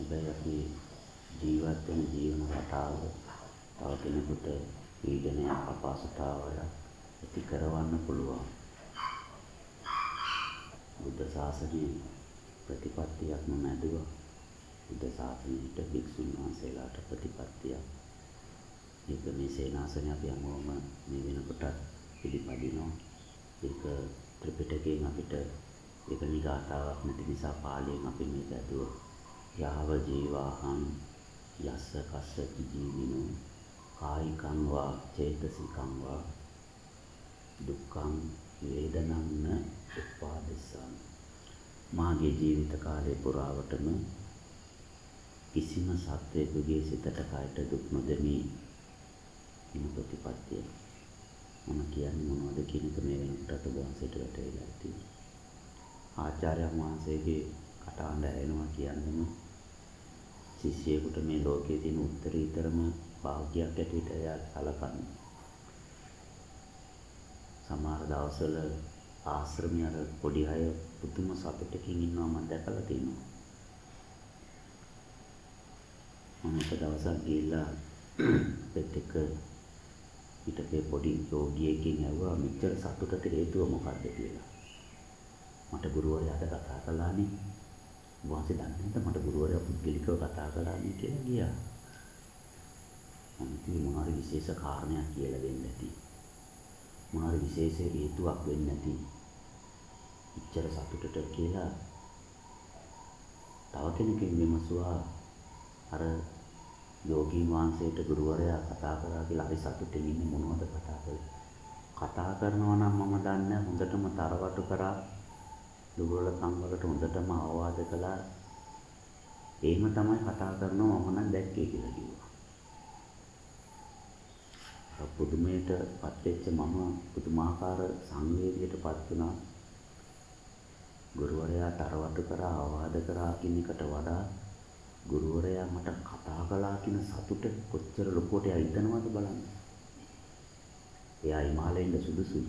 හැබැයි අපි ජීවත් වෙන ජීවන රටාව තව කෙනෙකුට පීඩනයක් අපහසුතාවයක් ඇති කරවන්න පුළුවන්. බුද්ධ ශාසනයේ ප්‍රතිපත්තියක් නොමැදුව බුද්ධ ශාසනයට භික්ෂුන් වහන්සේලාට ප්‍රතිපත්තියක්. ඒක මේ සේනාසනේ අපි හැමෝම මේ වෙනකොට පිළිපදිනවා. ඒක ත්‍රිපිටකයෙන් අපිට ඒක නිගාතාවක් නැති නිසා පාලියෙන් අපි මේක ඇදුවා. යාව ජීවාහං යස්ස කස්ස ජීවිනෝ කායිකං වා චේතසිකං වා දුක්ඛං වේදනං උපාදිස්සං. මාගේ ජීවිත කාලය පුරාවටම කිසිම සත්වයෙකුගේ සිතට කයට දුක් නොදෙමි ඉන ප්‍රතිපත්තිය. මම කියන්නේ මොනවද කියන එක මේ වෙනකොට වහන්සේට වැටහෙලා ඇති. ආචාර්යයන් වහන්සේගේ කටහඬ ඇහෙනවා කියන්නම ශිෂ්‍යයෙකුට මේ ලෝකයේ තියෙන උත්තරීතරම භාග්‍යයක් ඇටියට එයා සලකන්නේ. සමහර දවස්වල ආශ්‍රමයේ අර පොඩි අය පුදුම සතුටකින් ඉන්නවා මම දැකලා තියෙනවා. මම එක දවසක් ගිහිල්ලා පෙත් එක පිටකේ පොඩි යෝගියෙක්ගෙන් ඇහුවා මෙච්චර සතුටට හේතුව මොකක්ද කියලා. මට ගුරුවරයාට කතා කළානේ. වාසේ දන්නේ නැද්ද මට ගුරුවරයා පුද්ගලිකව කතා කළානේ කියලා ගියා. මම කිව්වේ මොනවාරි විශේෂ කාරණයක් කියලා දෙන්න ඇති. මොනවාරි විශේෂ හේතුවක් වෙන්න ඇති. ඉච්ඡර සතුටට කියලා තව කෙනෙක්ගෙන් විමසුවා. අර යෝගී වහන්සේට ගුරුවරයා කතා කරා කියලා අපි සතුටින් ඉන්නේ මොනවද කතා කරන්නේ? කතා කරනවා නම් මම දන්නේ හොඳටම තරවටු කරා දුර්වලකම් වලට හොඳටම අවවාද කළා. එහෙම තමයි කතා කරනවා මම නම් දැක්කේ කියලා කිව්වා. පුදුමයටපත් වෙච්ච මම පුදුමාකාර සංවේගයකටපත් වුණා. ගුරුවරයා තරවටු කරා අවවාද කරා කියන එකට වඩා ගුරුවරයා මට කතා කළා කියන සතුට කොච්චර ලොකුවට හිතනවද බලන්න. එයා හිමාලයෙන්ද සුදුසුයි.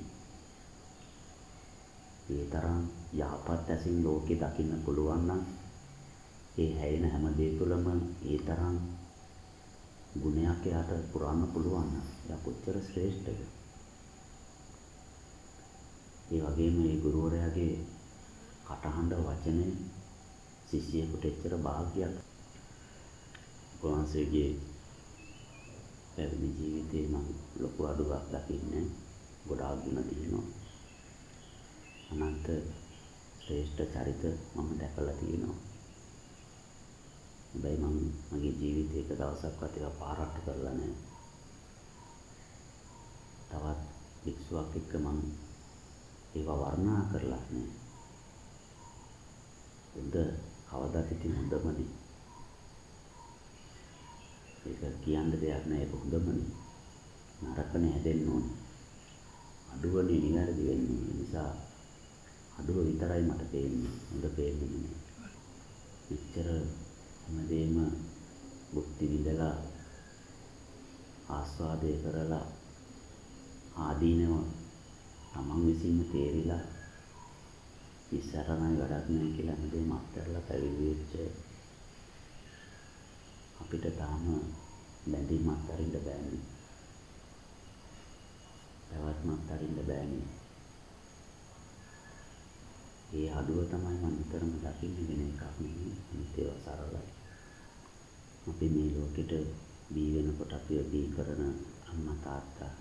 ඒ තරම් යහපත් ඇසින් ලෝකේ දකින්න පුළුවන් නම් ඒ හැයෙන හැම දේ තුළම ඒ තරම් ගුණයක් එයාට පුරන්න පුළුවන් නම් එයා කොච්චර ශ්‍රේෂ්ඨද. ඒ වගේම මේ ගුරුවරයාගේ කටහඬ වචනේ ශිෂ්‍යයෙකුට එච්චර වාග්යක්. වහන්සේගේ පැවිදි ජීවිතේ මම ලොකු අඩුවක් දකින්නේ. ගොඩාක් ගුණ තියෙනවා. අනන්ත ශ්‍රේෂ්ඨ චරිත මම දැකලා තියෙනවා. හැබැයි මම මගේ ජීවිතේ එක දවසක්වත් ඒක පාරක් කරලා නැහැ. තවත් වික්ෂුවක් එක්ක මම ඒව වර්ණනා කරලා නැහැ. හොඳ කවදාත් ඉතින් හොඳමනේ. ඒක කියන්න දෙයක් නැහැ. ඒක හොඳමනේ. නරකනේ හැදෙන්න ඕනේ. අඩුවනේ නිවැරදි වෙන්නේ. ඒ නිසා අඩුව විතරයි මට පේන්නේ. හොඳ පේන්නේ නැහැ. මෙච්චර හැමදේම බුද්ධි විඳලා ආස්වාදය කරලා ආදීනව තමන් විසින්ම තේරිලා ඉස්සරහයි වැඩක් නැහැ කියලා හැමදේම අත්හැරලා පැවිදි වෙච්ච අපිට තාම බැඳීම් අත්හරින්න බෑනේ. පැවැත්ම අත්හරින්න බෑනේ. ඒ අඩුව තමයි මම නිතරම දකින්නේ වෙන එකක් නෙමෙයි. අනිත් ඒවා සරලයි. අපි මේ ලෝකෙට බී වෙනකොට අපිව බී කරන අම්මා තාත්තා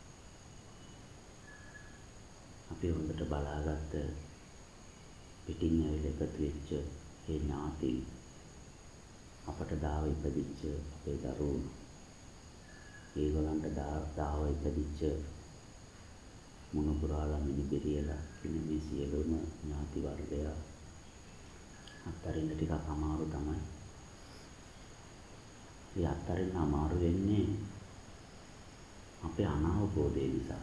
අපි හොඳට බලාගත්ත පිටින් ඇවිල්ලා එකතු වෙච්ච ඒ ඥාති අපට දාව ඉපදිච්ච අපේ දරුවෝ ඒගොල්ලන්ට දාව ඉපදිච්ච මොනුපුරාලා මිනිබිරියලා කියන මේ සියලුම ඥාති වර්ගය අත්තරින්න ටිකක් අමාරු තමයි. ඒ අත්තරින්න අමාරු වෙන්නේ අපේ අනාවබෝධය නිසා.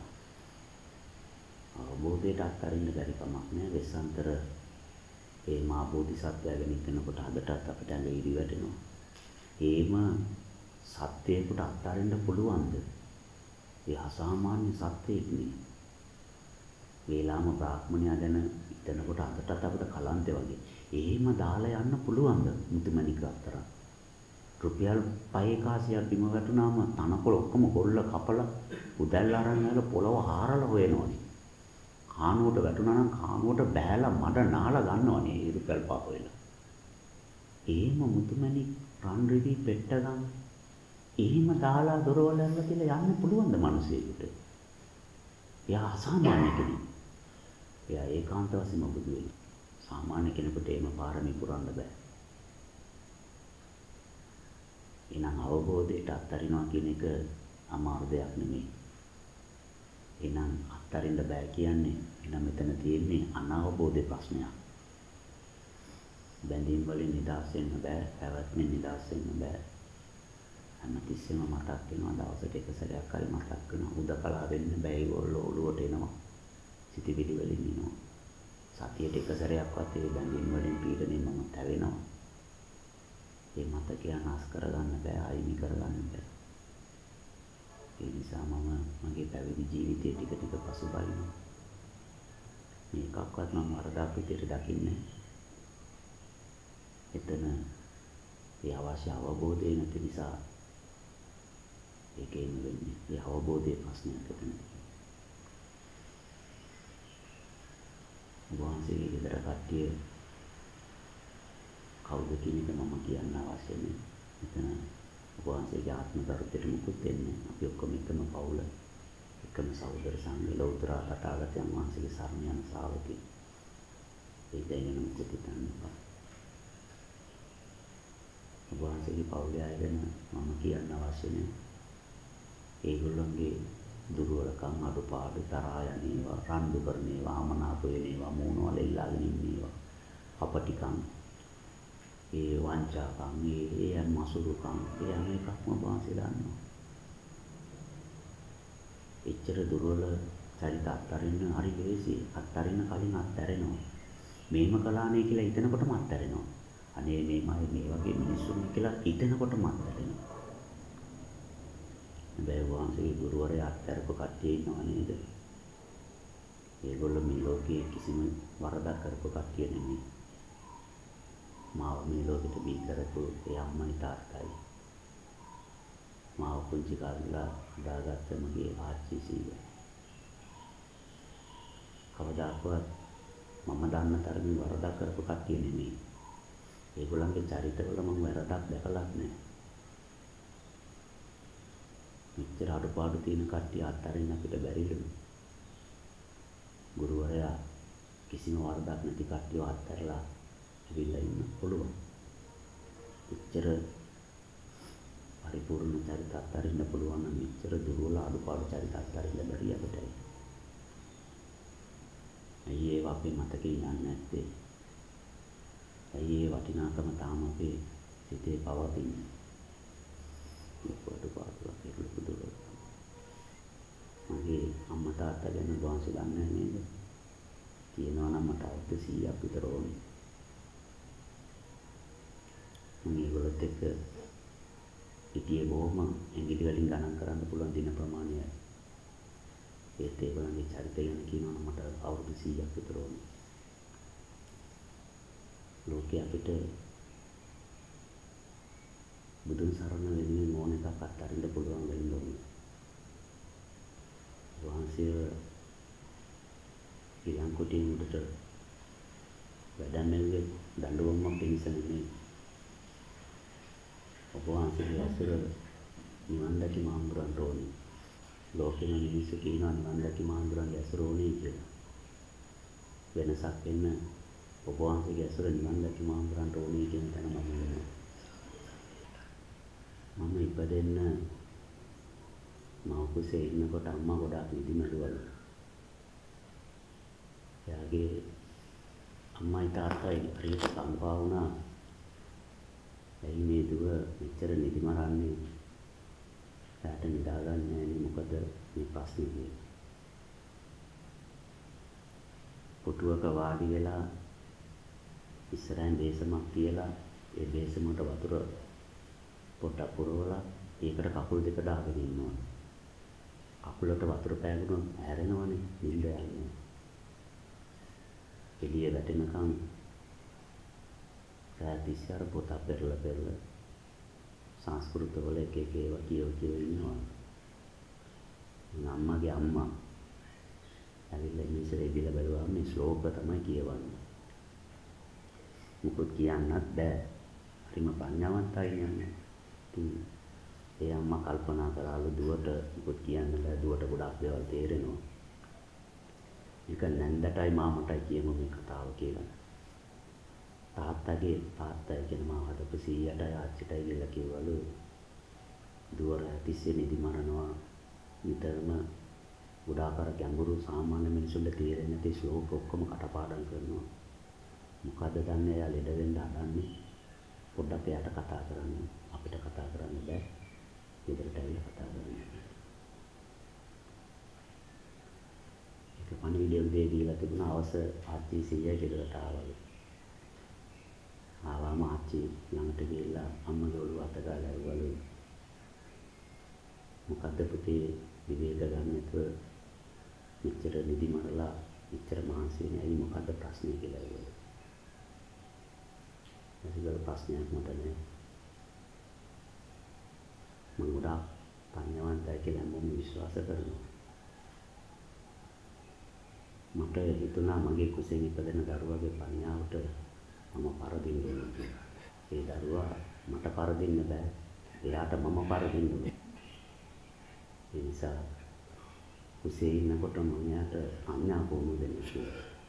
අවබෝධයට අත්තරින්න බැරි කමක් නෑ. වෙස්සන්තර ඒ මා බෝධිසත්වයාගෙන ඉන්නකොට අදටත් අපිට ඇඟ ඉරි වැටෙනවා. ඒම සත්‍යයකට අත්තරින්න පුළුවන්ද? ඒ අසාමාන්‍ය සත්‍යයක් නේ. වේලාම බ්‍රාහ්මණයා ගැන හිතනකොට අදටත් අපිට කලන්තේ වගේ. එහෙම දාලා යන්න පුළුවන්ද මුතුමැණික අතර? රුපියල් 5,000ක් බිම වැටුනාම තනකොළ ඔක්කොම ගොල්ල කපලා උදැල්ල අරන් ඇවිල්ලා පොළව හාරලා හොයනවනේ. කානුවට වැටුණා නම් කානුවට බෑලා මඩ නාලා ගන්නවනේ ඒ රුපියල් 5 වෙලා. එහෙම මුතුමැණික් රන් රිදී පෙට්ට ගන්න. එහෙම දාලා දොරවල් ඇරලා කියලා යන්න පුළුවන්ද මිනිසෙකුට? එයා අසාමාන්‍ය කෙනෙක්. එයා ඒකාන්ත වශයෙන්ම බුදු වෙනවා. සාමාන්‍ය කෙනෙකුට එහෙම පාරමී පුරන්න බෑ. එහෙනම් අවබෝධයට අත්හරිනවා කියන එක අමාරු දෙයක් නෙමෙයි. එහෙනම් අත්හරින්න බෑ කියන්නේ එහෙනම් මෙතන තියෙන්නේ අනවබෝධයේ ප්‍රශ්නයක්. බැඳීම් වලින් නිදහස් වෙන්න බෑ, පැවැත්මෙන් නිදහස් වෙන්න බෑ. හැමතිස්සෙම මතක් වෙනවා දවසට එක සැරයක් හරි මතක් වෙනවා. උදකලා වෙන්න බෑ ඒගොල්ලෝ ඔළුවට එනවා. සිතිවිලි වලින් එනවා. සතියට එක සැරයක්වත් ඒ බැඳීම් වලින් පීඩණයෙන් මම තැවෙනවා. ඒ මතකය අනාස් කරගන්න බෑ, අයිමි කරගන්න බෑ. ඒ නිසා මම මගේ පැවිදි ජීවිතයේ ටික ටික පසුබහිනවා. මේකක්වත් මම වරදක් විදියට දකින්නේ. එතන ඒ අවශ්‍ය අවබෝධය නැති නිසා ඒකේම වෙන්නේ. ඒ අවබෝධයේ ප්‍රශ්නයක් එතන තියෙනවා. වහන්සේගේ ගෙදර කට්ටිය කවුද කියන එක මම කියන්න අවශ්‍ය නැහැ. එතන වහන්සේගේ ආත්ම කරුතෙට මුකුත් දෙන්නේ. අපි ඔක්කොම එකම පවුල, එකම සහෝදර සංඝ ලෞතර තථාගතයන් වහන්සේගේ සරණ යන ශ්‍රාවකෙක්. ඒ දෙයන මුකුත් හිතන්න එපා. වහන්සේගේ පවුලේ අය ගැන මම කියන්න අවශ්‍ය නැහැ. ඒගොල්ලන්ගේ දුර්වලකම් අඩුපාඩු තරහා යන ඒවා, රණ්ඩු කරන ඒවා, අමනාප වෙන ඒවා, මූණවල එල්ලාගෙන ඉන්න ඒවා, අපටිකම්, ඒ වංචාකම්, ඒ මසුරුකම්, ඒ හැම එකක්ම වහන්සේ දන්නවා. එච්චර දුර්වල චරිත අත්හරින්න හරි ලේසි. අත්හරින්න කලින් අත්හැරෙනවා. මේම කලානේ කියලා හිතනකොටම අත්හැරෙනවා. අනේ මේ වගේ මිනිස්සුන් කියලා හිතනකොටම අත්හැරෙනවා. හැබැයි වහන්සේගේ ගුරුවරයා අත්හැරපු කට්ටිය ඉන්නව නේද? ඒගොල්ලෝ මේ ලෝකයේ කිසිම වරදක් කරපු කට්ටිය නෙමෙයි. මාව මේ ලෝකෙට බිහි කරපු ඒ අම්මයි තාත්තයි. මාව පුංචි කාලේ දාගත්ත මගේ ආච්චි සීයා. කවදාකවත් මම දන්න තරමින් වරදක් කරපු කට්ටිය නෙමෙයි. ඒගොල්ලන්ගේ චරිතවල මම වැරදක් දැකලත් නැහැ. මෙච්චර අඩුපාඩු තියෙන කට්ටිය අත්හරින්න අපිට බැරිලු. ගුරුවරයා කිසිම වරදක් නැති කට්ටියව අත්හැරලා ඇවිල්ලා ඉන්න පුළුවන්. එච්චර පරිපූර්ණ චරිත අත්හරින්න පුළුවන් නම් මෙච්චර දුර්වල අඩුපාඩු චරිත අත්හරින්න බැරි අපිට. ඇයි ඒව අපේ මතකේ යන්නේ නැත්තේ? ඇයි ඒ වටිනාකම තාම අපේ සිතේ පවතින්නේ? මගේ අම්මා තාත්තා ගැන වහන්සේ දන්නේ නේද? කියනවා නම් මට අවුරුදු 100ක් විතර ඕනේ. මම ඒගොල්ලොත් එක්ක හිටියේ බොහොම ඇඟිලි වලින් ගණන් කරන්න පුළුවන් දින ප්‍රමාණයයි. ඒත් ඒගොල්ලන්ගේ චරිතය ගැන කියනවා නම් මට අවුරුදු 100ක් විතර ඕනේ. ලෝකේ අපිට බුදුන් සරණ වෙනුවෙන් ඕන එකක් අත්හරින්න පුළුවන් වෙන්න ඕනේ. වහන්සේව ඊළඟ කොටින් උඩට වැඩමෙල්ලේ දඬුවමක් පිණිස නෙමෙයි. ඔබ වහන්සේගේ ඇසුර නිවන් දැකීම හම්බුරන්න ඕනේ. ලෝකෙම මිනිස්සු කියනවා නිවන් දැකීම හම්බුරන්න ඇසුර ඕනේ කියලා. වෙනසක් වෙන්න ඔබ වහන්සේගේ ඇසුර නිවන් දැකීම හම්බුරන්න ඕනේ කියන තැන මම ඉන්නවා. මම ඉපදෙන්න මව කුසේ ඉන්නකොට අම්මා ගොඩාක් නිදි මැරුවලු. එයාගේ අම්මයි තාත්තයි හරියට සංපා වුණා. ඇයි මේ දුව මෙච්චර නිදි මරන්නේ? එයාට නිදාගන්නේ නැහැ මොකද මේ ප්‍රශ්නේ කියලා. පුටුවක වාඩි වෙලා ඉස්සරහින් බේසමක් තියලා ඒ බේසමට වතුර පොට්ටක් පුරවලා ඒකට කකුල් දෙක දාගෙන ඉන්නවා. කකුලට වතුර පෑගුණොත් හැරෙනවනේ, නිින්ද යන්නේ. එළිය වැටෙනකන් රාතිස්ස අර පොත පෙරලා සංස්කෘතවල එක ඒවා කියව ඉන්නවා. අම්මගේ අම්මා ඇවිල්ලා ඉස්සරේ ඉඳලා බලුවා මේ ශ්ලෝක තමයි කියවන්නේ. මොකද කියන්නත් බෑ. හරිම පඤ්ඤාවන්තයි නේද? ඒ අම්මා කල්පනා කරාලු දුවට මොකද කියන්න බෑ. දුවට ගොඩක් දේවල් තේරෙනවා. මේක නැන්දටයි මාමටයි කියමු මේ කතාව කියලා. තාත්තා කියන මාව හදපු සීයාටයි ආච්චිටයි කියලා කිව්වලු දුවර තිස්සේ නිදි මරනවා නිතරම ගොඩාක් අර ගැඹුරු සාමාන්‍ය මිනිසුන්ට තේරෙන්නේ නැති ශ්ලෝක ඔක්කොම කටපාඩම් කරනවා. මොකද දන්නේ එයා ලෙඩ වෙන්න හදන්නේ. පොඩ්ඩක් එයාට කතා කරන්න. අපිට කතා කරන්න බෑ. ගෙදරට ඇවිල්ලා කතා කරන්න. ඒක පණිවිඩය උදේ දීලා තිබුණා අවස ආච්චි සීයා ගෙදරට ආවලු. ආවම ආච්චි ළඟට ගිහිල්ලා අම්මගේ ඔළුව අත ගාලා ඇහුවලු මොකද්ද පුතේ විවේක ගන්න නැතුව මෙච්චර නිදි මරලා මෙච්චර මහන්සි වෙන්නේ ඇයි මොකද්ද ප්‍රශ්නේ කියලා ඇහුවලු. ඒකවල ප්‍රශ්නයක් මට නෑ. මම ගොඩාක් පඤ්ඤාවන්තයි කියලා මම විශ්වාස කරනවා. මට හිතුණා මගේ කුසෙන් ඉපදෙන දරුවගේ පඤ්ඤාවට මම පරදින්න ඕනේ කියලා. ඒ දරුවා මට පරදින්න බෑ. එයාට මම පරදින්න ඕනේ. ඒ නිසා කුසේ ඉන්නකොට මම එයාට අඤ්ඤා කොහොමද දෙන්නේ?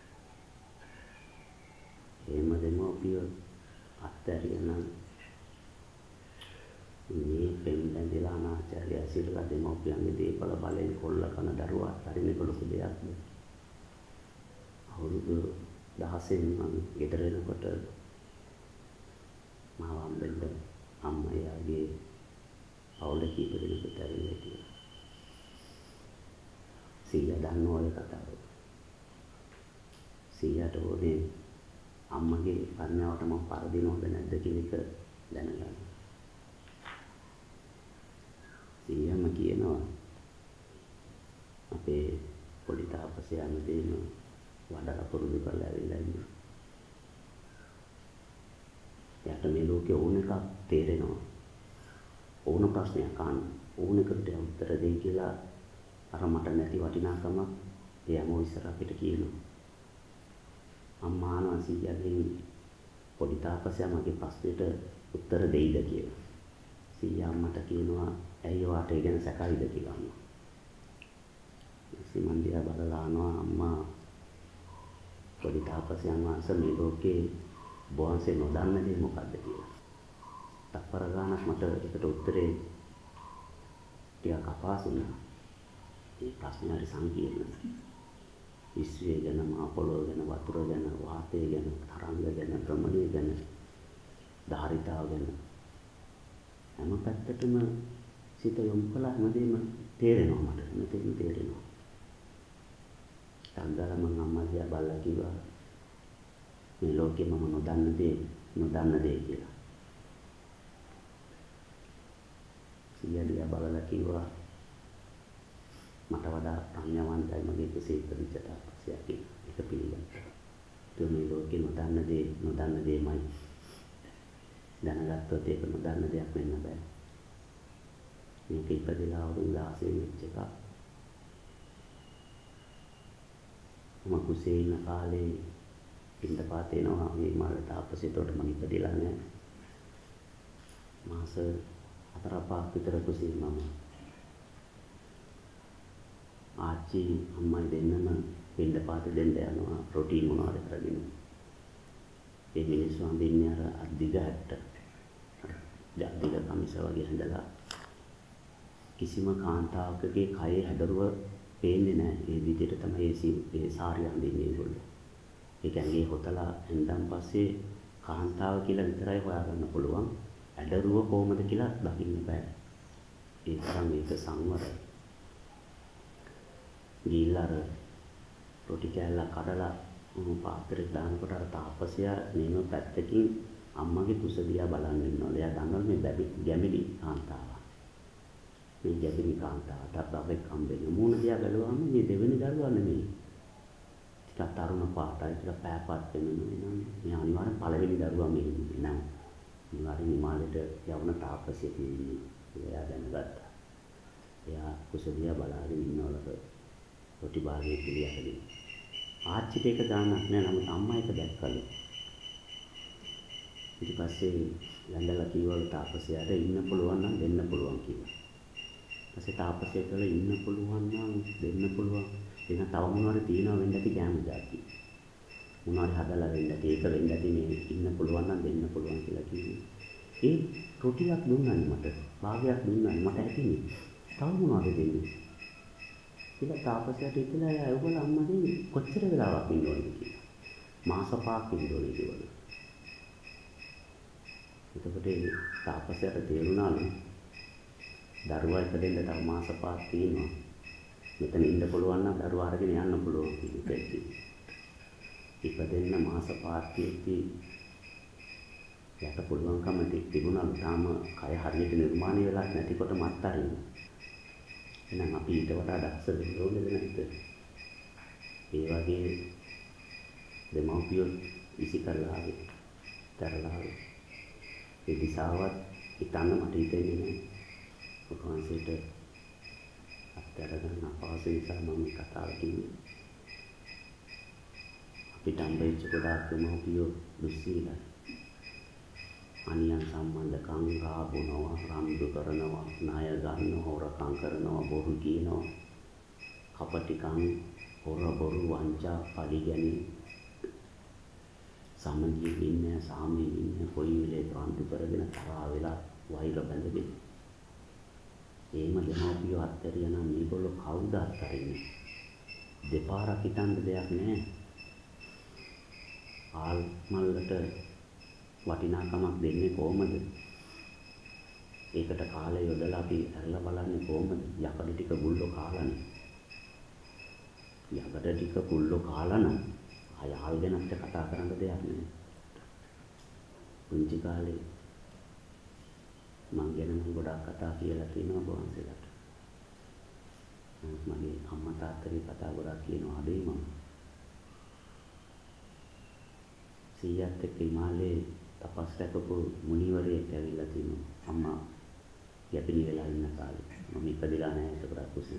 එහෙම දෙමෝපිය අත්හැරියන මේ පෙම්බැඳලා අනාචාරය සිල්ලා දෙමෝපියන්ගේ දීපල බලෙන් කොල්ල කන දරුවා අත්හරින්න ලොකු දෙයක්ද? අවුරුදු 16 මම ගෙදර එනකොට මාව හම්බෙන්න අම්මා යාගේ පවුලේ කීප දෙනෙකුට ඇවිල්ලා හිටියා. සීයා දන්නවා ඒ කතාව. සීයාට ඕනේ අම්මගේ පඤ්ඤාවට මම පරදිනවද නැද්ද කියන එක දැනගන්න. සීයාම කියනවා අපේ පොඩි තාපසයාම දෙන වඩා පුරුදු කරලා ඇවිල්ලා ඉන්නවා. යාට මේ ලෝකේ ඕන එකක් තේරෙනවා. ඕන ප්‍රශ්නයක් අහන්න ඕන එකට උත්තර දෙයි කියලා අර මට නැති වටිනාකමක් එයාම ඉස්සර අපිට කියනවා. අම්මා අහනවා සීයාගෙන් පොඩි තාපසයා මගේ ප්‍රශ්නෙට උත්තර දෙයිද කියලා. සීයා අම්මට කියනවා ඇයි ඔයාට ඒ ගැන සැකයිද කියලා අම්මා. සීමන්දියා බලලා අහනවා අම්මා පොඩි තාපසයන් වහන්සේ මේ ලෝකේ බොහන්සේ නොදන්න දේ මොකද්ද කියලා. තප්පර ගානක් මට ඒකට උත්තරේ ටිකක් අපහසුයි. ඒ ප්‍රශ්නේ හරි සංකීර්ණයි. විශ්වය ගැන, මහ පොළොව ගැන, වතුර ගැන, වාතය ගැන, තරංග ගැන, භ්‍රමණය ගැන, ධාරිතාව ගැන හැම පැත්තටම සිත යොමු කළා හැමදේම තේරෙනවා මට. හැමදේම තේරෙනවා. තංගල මම අම්මා දිහා බලලා කිව්වා මේ ලෝකේ මම නොදන්න දේ කියලා. සීයා දිහා බලලා කිව්වා මට වඩා ප්‍රඥාවන්තයි මගේ කුසේ ඉපදිච්ච තාපසයා කියලා. ඒක පිළිගත්තා. ඒ මේ ලෝකේ නොදන්න දේමයි. දැනගත්තොත් ඒක නොදන්න දෙයක් වෙන්න බෑ. මේක ඉපදලා අවුරුදු 16 වෙච්ච එකක්. මම කුසේ ඉන්න කාලේ පින්දපාත එනවා මේ මාළ තාපසේට මම ඉපදිලා නෑ. මාස 4-5 විතර කුසේ මම ආච්චි අම්මයි දෙන්නම පින්දපාත දෙන්න යනවා රොටි මොනවාද කරගෙන. ඒ මිනිස්සු අඳින්නේ අර අද්දිග හැට්ට. ජාතික කමිස වගේ හඳලා කිසිම කාන්තාවකගේ කයේ හැඩරුව පේන්නේ නැහැ. ඒ විදිහට තමයි ඒ සාරිය අඳින්නේ ඒගොල්ලෝ. ඒ කියන්නේ හොතලා එන්දන් පස්සේ කාන්තාව කියලා විතරයි හොයාගන්න පුළුවන්. හැඩරුව කොහොමද කියලා දකින්න බෑ. ඒ තරම් මේක සංවරයි. ගිහිල්ලා අර රොටි කෑල්ල කඩලා පාත්‍රෙට දානකොට අර තාපසයා මේව පැත්තකින් අම්මගේ කුස දිහා බලන් ඉන්නවා. එයා දන්නවා මේ ගැමිණි කාන්තාව. මේ ගැමිණි කාන්තාවට බබෙක් හම්බෙන්නේ. මූණ දිහා බැලුවාම මේ දෙවෙනි දරුවා නෙමෙයි. ටිකක් තරුණ පාටයි ටිකක් පෑපාත් වෙනවා. මේ අනිවාර්යෙන් පළවෙනි දරුවා මේ නම. අනිවාර්යෙන් හිමාලයට යවන තාපසයෙක් ඉන්නේ. එයා දැනගත්තා. එයා කුසලියා බලාගෙන ඉන්නවලක රොටි භාගයේ පිළියටගෙන. ආච්චිට ඒක ගානක් නෑ නමුත් අම්මා ඒක දැක්කලු. ඊට පස්සේ ලැඳලා කිව්වලු තාපසයාට ඉන්න පුළුවන් නම් දෙන්න පුළුවන් කියලා. ඊපස්සේ තාපසයා කළා ඉන්න පුළුවන් නම් දෙන්න පුළුවන්. එන තව මොනවාරි තියනවා වෙන්න ඇති කැම જાති. මොනවාරි හදලා වෙන්න ඇති ඒක වෙන්න ඇති මේ ඉන්න පුළුවන් නම් දෙන්න පුළුවන් කියලා කිව්වේ. ඒ රොටියක් දුන්නානේ මට. භාගයක් දුන්නානේ මට ඇතිනේ. තව මොනවද දෙන්නේ? කියලා තාපසයාට ඉතලා ඒගොල්ලෝ අම්මගෙන් කොච්චර වෙලාවක් ඉන්න ඕනද කියලා. මාස 5ක් ඉන්න ඕනේ කියලා. එතකොට තාපසයාට තේරුණාලු දරුවා එක දෙන්න තව මාස 5ක් තියෙනවා. මෙතන ඉන්න පුළුවන් නම් දරුවා අරගෙන යන්න පුළුවන් කියලා කිව්වා. ඉපදෙන්න මාස 5ක් තියෙද්දි යට පුළුවන්කම තිබුණාලු තාම කය හරියට නිර්මාණය වෙලා නැතිකොට මත්තරින්. එහෙනම් අපි ඊට වඩා දක්ෂ වෙන්න ඕනේද නැද්ද? ඒ වගේ දෙමව්පියෝ ඉසිකරලා තරලා ඒ දිශාවත් හිතන්න මට හිතෙන්නේ නැහැ. ඔකවන්සේට අත්තරගන්න අපහසු නිසා මම කතාව කිව්වේ. අපිට හම්බෙච්ච ගොඩාක් දෙමව්පියෝ දුස්සීලයි. අනියන් සම්බන්ධකම් රාබුනවා, රම්දු කරනවා, ණය ගන්නවා, හොරකම් කරනවා, බොරු කියනවා, කපටිකම්, හොර බොරු වංචා, පරිගැනීම්, සමගිය ඉන්නේ, සාමයේ ඉන්නේ, කොයි වෙලේ රම්දු කරගෙන තරහා වෙලා වෛර බැඳගෙන. එහෙම දෙමව්පියෝ අත්හැරියා නම් මේගොල්ලෝ කවුද අත්හරින්නේ? දෙපාරක් හිතන්න දෙයක් නැහැ. ආල් මල්ලට වටිනාකමක් දෙන්නේ කොහමද? ඒකට කාලය යොදලා අපි ඇරලා බලන්නේ කොහමද? යකඩ ටික බුල්ලෝ කාලානේ. යකඩ ටික බුල්ලෝ කාලා නම් ආල් ගැනත් කතා කරන්න දෙයක් නෑ. පුංචි කාලේ මං ගැන මම ගොඩාක් කතා කියලා තියෙනවා බොන්සෙලට. මගේ අම්මා තාත්තගේ කතා ගොඩාක් කියනවා අදේ මම. සීයාත් එක්ක හිමාලයේ තපස් රැකපු මුනිවරයෙක් ඇවිල්ලා තිනවා. අම්මා යැපිලි වෙලා ඉන්න කාලේ. මම ඉපදිලා නැහැ ඒකට කුසී.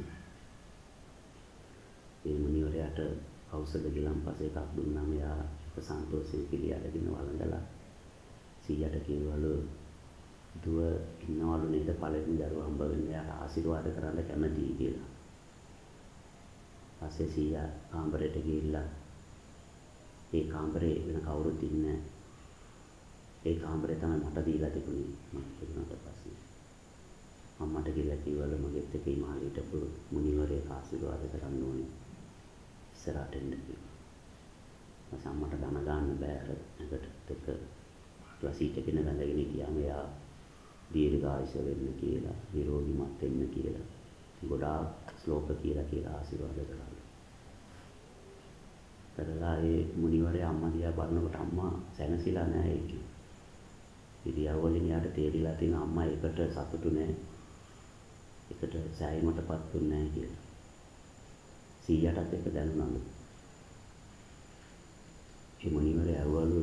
ඒ මුනිවරයාට ඖෂධ ගිලන්පස එකක් දුන්නාම එයා ඒක සන්තෝෂයෙන් පිළිඅරගෙන වළඳලා සීයාට කිව්වලු දුව ඉන්නවලු නේද පළවෙනි දරුවා හම්බ වෙන්න එයාට ආශිර්වාද කරන්න කැමතියි කියලා. පස්සේ සීයා කාමරයට ගිහිල්ලා ඒ කාමරේ වෙන කවුරුත් ඉන්නේ නැහැ. ඒ කාමරේ තමයි මට දීලා තිබුණේ මම ඉපදුණාට පස්සේ. අම්මට කියලා කිව්වලු මගෙත් එක්ක හිමාලයට මුනිවරයෙක් ආශිර්වාද කරන්න ඕනේ. ඉස්සරහට එන්න කිව්වා. මම අම්මට දන ගන්න බෑ අර එකට එක ක්ලාසිකගෙන වැඳගෙන ගියාම එයා දීර්ඝායුෂ වෙන්න කියලා, නිරෝගීමත් වෙන්න කියලා, ගොඩාක් ශ්ලෝක කියලා ආශිර්වාද කරා. කරලා ඒ මුනිවරයා අම්මා දිහා බලනකොට අම්මා සැනසීලා නැහැ ඒක. ඉරියව්වලින් යාට තේරිලා තියෙන අම්මා ඒකට සතුටු නැහැ. ඒකට සෑයීමටපත් වෙන්නේ නැහැ කියලා. සීයාටත් ඒක දැනුණාලු. ඒ මුනිවරයා ඇහුවලු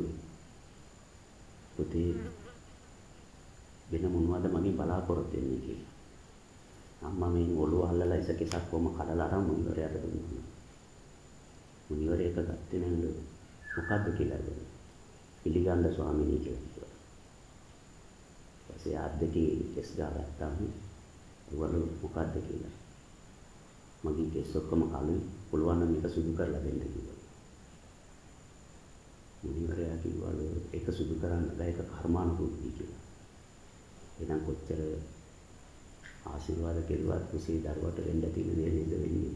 පුතේ වෙන මොනවද මගෙන් බලාපොරොත්තු වෙන්නේ කියලා. අම්මා මේ ඔළුව අල්ලලා ඉසකෙසක් කොම කඩලා අරන් මුනිවරයාට දුන්නා. මුනිවරයා එක ගත්තේ නැල්ලු. මොකද්ද කියලා ඇහුවා. පිළිගන්න ස්වාමීනි කියලා කිව්වා. ඊපස්සේ ආද්දකේ කෙස් ගාගත්තාම ඒවලු මොකද්ද කියලා. මගේ කෙස් ඔක්කොම කලින් පුළුවන් නම් මේක සුදු කරලා දෙන්න කිව්වා. මුනිවරයා කිව්වලු ඒක සුදු කරන්න බෑ ඒක කර්මානුරූපී කියලා. එහෙනම් කොච්චර ආශිර්වාද කෙරුවත් කුසී දරුවට වෙන්න තියෙන දේ නේද වෙන්නේ.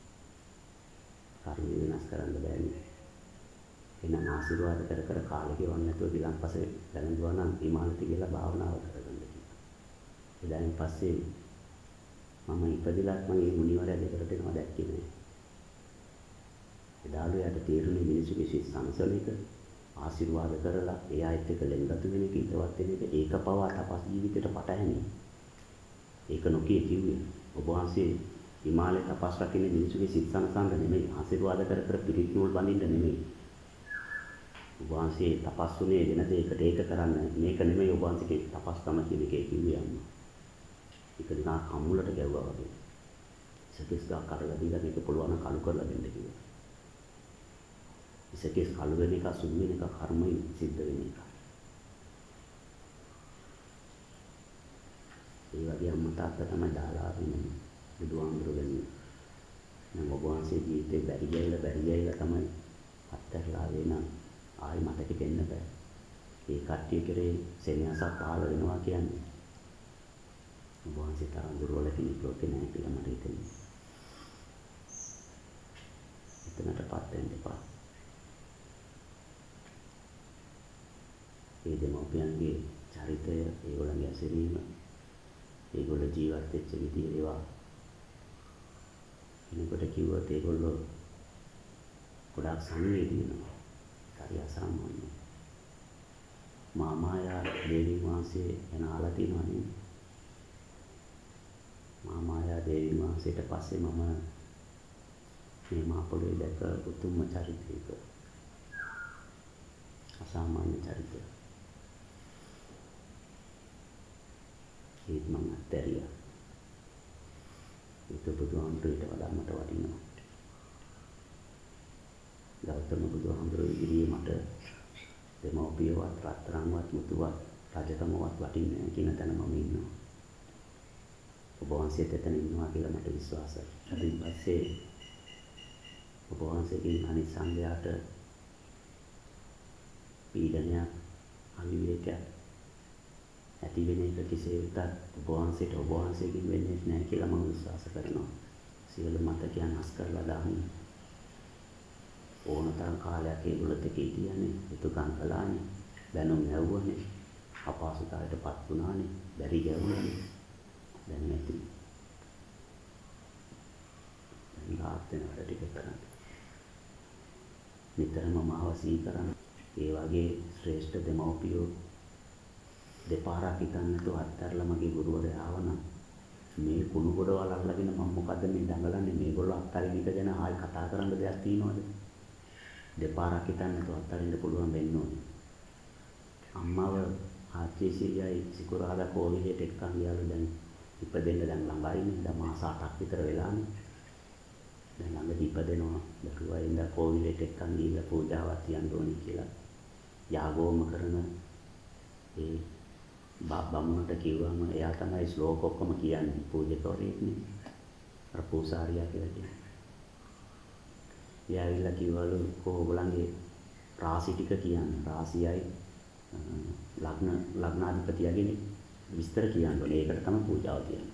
කර්ම වෙනස් කරන්න බෑනේ. එහෙනම් ආශිර්වාද කර කර කාලෙ ගෙවන්න නැතුව ඊළඟපස්සේ දැනුවා නම් හිමාලයට ගිහලා භාවනාව කරගන්න කිව්වා. එදායින් පස්සේ මම ඉපදිලත් මම මේ මුනිවරයා දෙකට දෙනවා දැක්කේ නෑ. එදාලු යට තීරණය මිනිසුගේ සංසල එක ආශිර්වාද කරලා එයාත් එක්ක ලෙන්ගතු වෙන එක ඉතවත් වෙන එක ඒක පවා තපස් ජීවිතේට පටහැනි. ඒක නොකිය කිව්වේ ඔබ වහන්සේ හිමාලය තපස් රකින්න මිනිසුගේ සිත් සංසන්ද නෙමෙයි. ආශිර්වාද කර කර පිරිත් නූල් බඳින්න නෙමෙයි. ඔබ වහන්සේ තපස් වුණේ වෙන දෙයකට ඒක කරන්න. මේක නෙමෙයි ඔබ වහන්සේගේ තපස්කම කියන එකේ කිව්වේ අම්මා. ඒක නිකන් කම්මුලට ගැව්වා වගේ. ඉසකෙස් ගා කඩලා දීලා මේක පුළුවන් නම් කළු කරලා දෙන්න කිව්වා. ඉසකෙස් කළු වෙන එක සුදු වෙන එක කර්මයෙන් සිද්ධ වෙන එක. ඒ වගේ අම්මා තාත්තා තමයි දාලා ආන්නේ බුදුහාමුදුරුවෝ. නම් ඔබ වහන්සේ ජීවිතේ බැරි ගියලා තමයි අත්හැරලා වෙන ආයි මතක දෙන්න බෑ. ඒ කට්ටිය කරේ සෙනෙහසක් පහළ වෙනවා කියන්නේ. ඔබ වහන්සේ තරම් දුර්වල කෙනෙක් ලෝකේ නැහැ කියලා මට හිතෙනවා. එතනටපත් වෙන්න එපා. ඒ දෙමව්පියන්ගේ චරිතය, ඒගොල්ලන්ගේ ඇසිරීම, ඒගොල්ලෝ ජීවත් වෙච්ච විදිහ ඒවා කෙනෙකුට කිව්වොත් ඒගොල්ලෝ ගොඩාක් සංවේදී වෙනවා. හරි අසාමාන්‍යයි. මාමායා දේවී වහන්සේ ගැන අහලා තියෙනවා නේද? මාමායා දේවී වහන්සේට පස්සේ මම මේ මාපොළේ දැක උතුම්ම චරිතයක. අසාමාන්‍ය චරිතයක්. ඒත් මම අත්හැරියා. ඒක බුදුහාමුදුරේට වඩා මට වටිනවා. ගෞතම බුදුහාමුදුරුවෝ ඉදිරියේ මට දෙමව්පියවත් රත්තරන්වත් මුතුවත් රජකමවත් වටින්නේ නැහැ කියන තැන මම ඉන්නවා. ඔබ වහන්සේත් එතන ඉන්නවා කියලා මට විශ්වාසයි. ඊට පස්සේ ඔබ වහන්සේගෙන් අනිත් සංඝයාට පීඩනයක් අවිවේකයක් ඇති වෙන එක කෙසේවත් ඔබ වහන්සේගෙන් වෙන්නේ නැහැ කියලා මම විශ්වාස කරනවා. සියලු මතකයන් හස් කරලා දාන්න. ඕනතරම් කාලයක් ඒගොල්ලොත් එක්ක හිටියනේ, යුතුයකම් කළානේ, දැනුම් ඇහුවානේ, අපහසුතාවයටපත් වුණානේ, බැරි ගැවුණානේ. දැන් නැති. දැන් ආත්මන වැඩ ටික කරන්න. නිතරම මාව සිහි කරන්න. ඒ වගේ ශ්‍රේෂ්ඨ දෙමව්පියෝ දෙපාරක් හිතන්නට අත්හැරලා මගේ ගුරුවරයා ආවනම් මේ කුණු ගොඩවල් අල්ලගෙන මම මොකද මේ දඟලන්නේ? මේගොල්ලෝ අත්හරින එක ගැන ආයි කතා කරන්න දෙයක් තියෙනවද? දෙපාරක් හිතන්නට අත්හරින්න පුළුවන් වෙන්න ඕනේ. අම්මව ආච්චිසියයි සිකුරාදා කෝවිලයට එක්කන් ගියාලු. දැන් ඉපදෙන්න දැන් ළඟයිනේ. දැන් මාස 8ක් විතර වෙලානේ. දැන් ළඟදී ඉපදෙනවා. දරුවා ඉඳලා කෝවිලයට එක්කන් ගිහිල්ලා පූජාවක් තියන්න ඕනේ කියලා යාගෝම කරන ඒ බමුණට කිව්වම එයා තමයි ශ්ලෝක ඔක්කොම කියන්නේ. පූජකවරයෙක්නේ. අර පූසාරියා කියලා කියන්නේ. එයා ඇවිල්ලා කිව්වලු ඕගොල්ලන්ගේ රාශි ටික කියන්නේ. රාශියයි ලග්නාධිපතියගේ විස්තර කියන්න ඕනේ. ඒකට තමයි පූජාව කියන්නේ.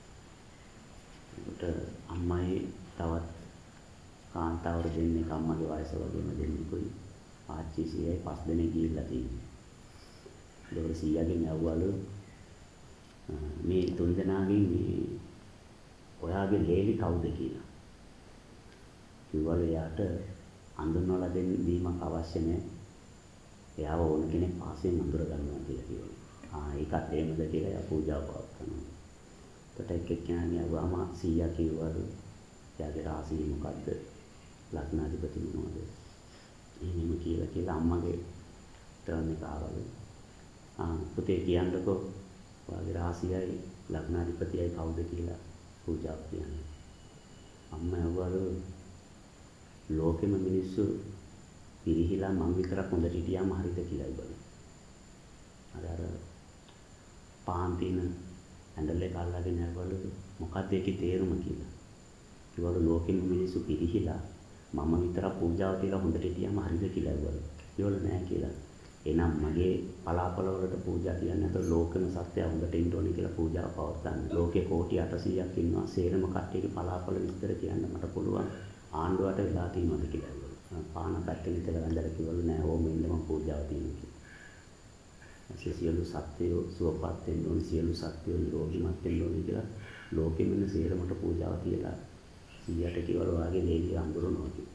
ඒකට අම්මයි තවත් කාන්තාවරු දෙන්නෙක් අම්මගේ වයස වගේම දෙන්නෙකුයි ආච්චි සීයයි 5 දෙනෙක් ගිහිල්ලා තියෙනවා. ඒක සීයාගෙන් ඇහුවලු මේ 3 දෙනාගෙන් මේ ඔයාගේ ලේලි කවුද කියලා. කිව්වලු එයාට අඳුන්වලා දීමක් අවශ්‍ය නැහැ. එයාව ඕන කෙනෙක් පාසෙන් අඳුර ගන්නවා කියලා කිව්වලු. ඒකත් එහෙමද කියලා එයා පූජාව පවත්වනවා. එතකොට එක්කෙනා ඇහුවාම සීයා කිව්වලු එයාගේ රාශිය මොකද්ද? ලග්නාධිපති මොනවද? එහෙම කියලා අම්මගේ ටර්න් එක ආවලු. පුතේ කියන්නකෝ ඔයාගේ රාශියයි ලග්නාධිපතියයි කවුද කියලා පූජාව කියන්නේ. අම්මා ඇහුවලු ලෝකෙම මිනිස්සු පිරිහිලා මං විතරක් හොඳට හිටියාම හරිද කියලා ඉබලු. අර පාන් තින ඇඳල් එක අල්ලගෙන ඇහුවලු මොකක්ද ඒකේ තේරුම කියලා. කිව්වලු ලෝකෙම මිනිස්සු පිරිහිලා මම විතරක් පූජාව තියලා හොඳට හිටියාම හරිද කියලා ඉබලු. කිව්වලු නෑ කියලා. එනම් මගේ පලාපල වලට පූජා කියන්නේ නැත්නම් ලෝකෙම සත්‍යය හොඳට ඉන්න ඕනේ කියලා පූජාව පවත්වන්න. ලෝකේ කෝටි 800ක් ඉන්නවා. සේරම කට්ටියගේ පලාපල විස්තර කියන්න මට පුළුවන්. ආණ්ඩුවට වෙලා තියෙනවද කියලා ඇහුවලු. පාන පැත්තෙන් ඉතලා වැඳලා කිව්වලු නෑ ඕම ඉන්න මම පූජාව තියෙනවා කියලා. සියලු සත්‍යෝ සුවපත් වෙන්න ඕනේ, සියලු සත්‍යෝ නිරෝගීමත් වෙන්න ඕනේ කියලා ලෝකෙම ඉන්න සේරමට පූජාව තියලා සීයට කිව්වලු වාගේ ලේලි අඳුරනවා කියලා.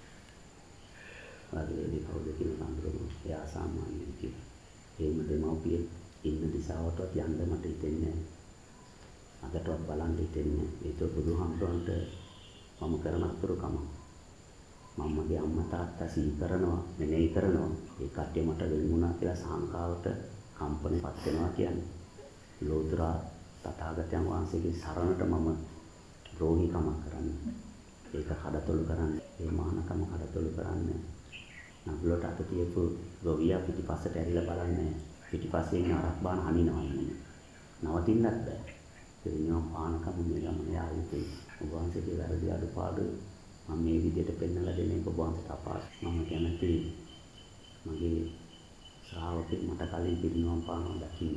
වාගේ කවුද කියලා අඳුරනවා. එයා සාමාන්‍යයෙන් කියලා. එහෙම දෙමව්පිය ඉන්න දිශාවටවත් යන්න මට හිතෙන්නේ නැහැ. අදටවත් බලන් හිටින්නේ. ඒක බුදුහාමුදුරන්ට මම කරන අතුරුකම. මම මගේ අම්මා තාත්තා සිහි කරනවා, මෙනෙහි කරනවා. ඒ කට්ටිය මට වෙන් වුණා කියලා සංකාවට කම්පනපත් වෙනවා කියන්නේ. ලෝතර තථාගතයන් වහන්සේගේ සරණට මම ද්‍රෝහීකමක් කරන්නේ. ඒක කඩතොළු කරන්නේ. ඒ මානකම කඩතොළු කරන්නේ. නගලට අත තියපු ගොවියා පිටිපස්සට ඇරිලා බලන්නේ. පිටිපස්සේ ඉන්න අරක් බාන හනිනවා ඉන්නේ. නවතින්නත් බෑ. ඒ නියම පානකම මේ ගමන යාවිතේ. ඔබ වහන්සේගේ වැරදි අඩුපාඩු මම මේ විදිහට පෙන්නලා දෙන්නේ ඔබ වහන්සේට අපහසු. මම කැමති මගේ ශ්‍රාවකෙක් මට කලින් පිරිනවම් පානවා දකින්න.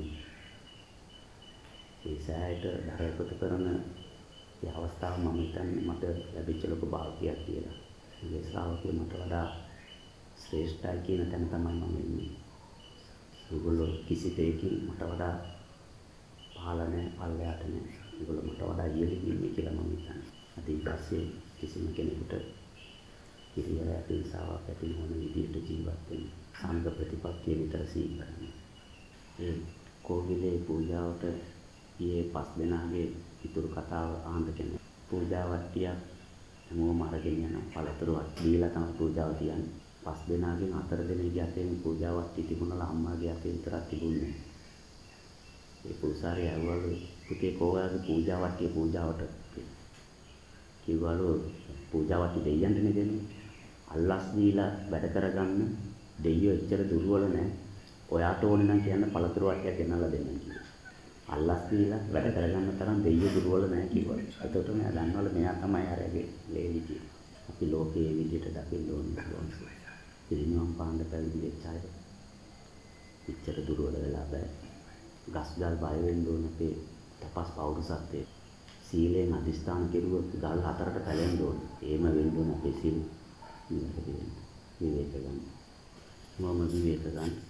ඒ සෑයට ධර්මපත කරන ඒ අවස්ථාව මම හිතන්නේ මට ලැබිච්ච ලොකු භාග්‍යයක් කියලා. මේ ශ්‍රාවකෙ මට වඩා ශ්‍රේෂ්ඨයි කියන තැන තමයි මම ඉන්නේ. ඒගොල්ලෝ කිසි දෙයකින් මට වඩා පහළ නැහැ, පල්ලයට නැහැ. ඒගොල්ලෝ මට වඩා ඉහළින් ඉන්නේ කියලා මම හිතන්නේ. අද ඊපස්සේ කිසිම කෙනෙකුට කිරියල ඇතිසාවක් ඇති නොවන විදිහට ජීවත් වෙන්න සංඝ ප්‍රතිපත්තිය විතර සිහි කරන්නේ. ඒ කෝවිලේ පූජාවට ගියේ 5 දෙනාගේ ඉතුරු කතාව අහන්න කෙනෙක්. පූජා වට්ටියක් හැමෝම අරගෙන යනවා. පළතුරුවක් දීලා තමයි පූජාව තියන්නේ. 5 දෙනාගෙන් 4 දෙනෙක්ගේ අතෙන් පූජා වට්ටි තිබුණලා අම්මාගේ අතේ විතරක් තිබුණේ. ඒ පූසාරයා ඇහුවලු පුතේ කොහොමද පූජා වට්ටිය පූජාවට කිව්වලු පූජා වට්ටි දෙයියන්ටනේ දෙන්නේ. අල්ලස් දීලා වැඩ කරගන්න දෙයියෝ එච්චර දුර්වල නැහැ. ඔයාට ඕනේ නම් කියන්න පළතුරු වට්ටියක් ගෙනල්ලා දෙන්න කියලා. අල්ලස් දීලා වැඩ කරගන්න තරම් දෙයියෝ දුර්වල නැහැ කිව්වා. එතකොට මෙයා දන්නවලු මෙයා තමයි අරගේ ලේවිදී. අපි ලෝකයේ විදිහට දකින්න ඕනේ. පිරිනිවන් පාන්න පැවිදි වෙච්ච අය එච්චර දුර්වල වෙලා බෑ. ගස්ගල් බය වෙන්න ඕනේ අපේ තපස් පෞරුසත්වයේ. සීලෙන් අදිස්ථාන කෙරුවොත් ගල් 4ට පැලෙන්න ඕනේ. එහෙම වෙන්න ඕනේ අපේ සීල. විවේක ගන්න. මම විවේක ගන්න.